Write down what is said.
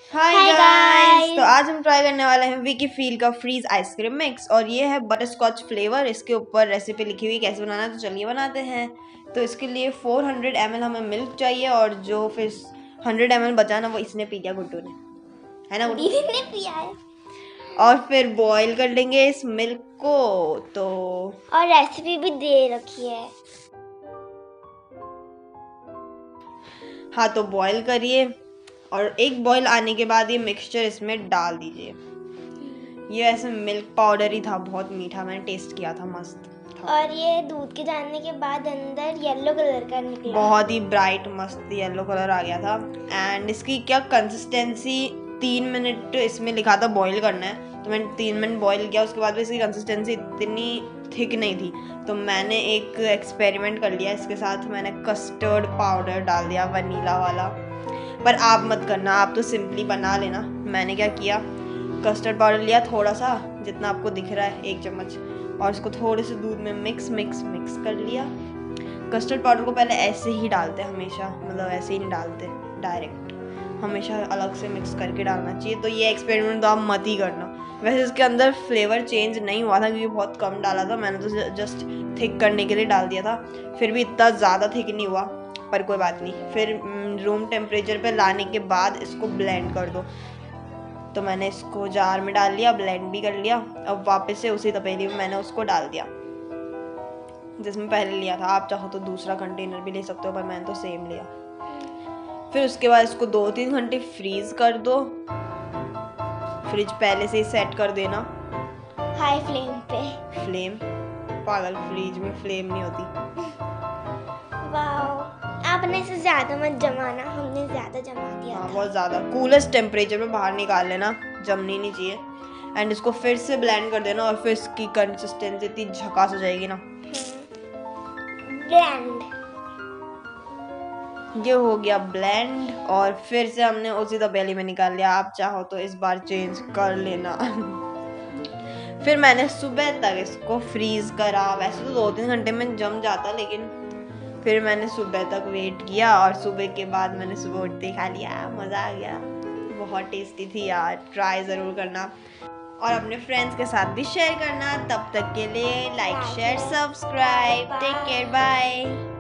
Hi guys, तो आज हम ट्राई करने वाले हैं विकी फील का फ्रीज आइसक्रीम मिक्स और ये है बटर स्कॉच फ्लेवर। इसके ऊपर रेसिपी लिखी हुई कैसे बनाना है, तो चलिए बनाते हैं। तो इसके लिए 400 ml हमें मिल्क चाहिए और जो फिर 100 ml बचा ना वो इसने पी लिया, गुड्डू ने, है ना गुड्डू? दीदी ने पिया है। और फिर बॉईल कर लेंगे इस मिल्क को। तो और रेसिपी भी दे रखी है। हाँ, तो बॉईल करिए और एक बॉईल आने के बाद ये मिक्सचर इसमें डाल दीजिए। ये ऐसे मिल्क पाउडर ही था, बहुत मीठा, मैंने टेस्ट किया था, मस्त था। और ये दूध के डालने के बाद अंदर येलो कलर का निकला, बहुत ही ब्राइट मस्त येलो कलर आ गया था। एंड इसकी क्या कंसिस्टेंसी, 3 मिनट इसमें लिखा था बॉईल करना है, तो मैंने 3 मिनट बॉईल किया। उसके बाद भी इसकी कंसिस्टेंसी इतनी थिक नहीं थी, तो मैंने एक एक्सपेरिमेंट कर लिया इसके साथ। मैंने कस्टर्ड पाउडर डाल दिया, वनीला वाला। पर आप मत करना, आप तो सिंपली बना लेना। मैंने क्या किया, कस्टर्ड पाउडर लिया थोड़ा सा, जितना आपको दिख रहा है 1 चम्मच, और इसको थोड़े से दूध में मिक्स कर लिया। कस्टर्ड पाउडर को पहले ऐसे ही डालते हैं हमेशा, मतलब ऐसे ही नहीं डालते डायरेक्ट, हमेशा अलग से मिक्स करके डालना चाहिए। तो ये एक्सपेरिमेंट तो आप मत ही करना। वैसे इसके अंदर फ्लेवर चेंज नहीं हुआ था क्योंकि बहुत कम डाला था, मैंने तो जस्ट थिक करने के लिए डाल दिया था। फिर भी इतना ज़्यादा थिक नहीं हुआ, पर कोई बात नहीं। फिर रूम टेम्परेचर पे लाने के बाद इसको ब्लेंड कर दो। तो मैंने इसको जार में डाल लिया, ब्लेंड भी कर लिया। अब वापस से उसी तपेली में मैंने उसको डाल दिया जिसमें पहले लिया था। आप चाहो तो दूसरा कंटेनर भी ले सकते हो, पर मैंने तो सेम लिया। फिर उसके बाद इसको 2-3 घंटे फ्रीज कर दो। फ्रिज पहले से ही सेट कर देना हाई फ्लेम पे। फ्लेम, पागल, फ्रिज में फ्लेम नहीं होती। वाओ, आपने इसे ज्यादा मत जमाना, हमने ज्यादा जमा दिया हाँ, था। बहुत ज़्यादा। कूलेस्ट टेम्परेचर पे बाहर निकाल लेना, जमनी नहीं चाहिए। एंड इसको फिर से ब्लेंड कर देना और फिर इसकी कंसिस्टेंसी इतनी झकास हो जाएगी ना। ब्लेंड, ये हो गया ब्लेंड और फिर से हमने उसी तपेली में निकाल लिया। आप चाहो तो इस बार चेंज कर लेना। फिर मैंने सुबह तक इसको फ्रीज करा। वैसे तो 2-3 घंटे में जम जाता, लेकिन फिर मैंने सुबह तक वेट किया और सुबह के बाद मैंने सुबह उठते ही खा लिया। मज़ा आ गया, बहुत टेस्टी थी यार। ट्राई ज़रूर करना और अपने फ्रेंड्स के साथ भी शेयर करना। तब तक के लिए like, share, subscribe. Take care, bye.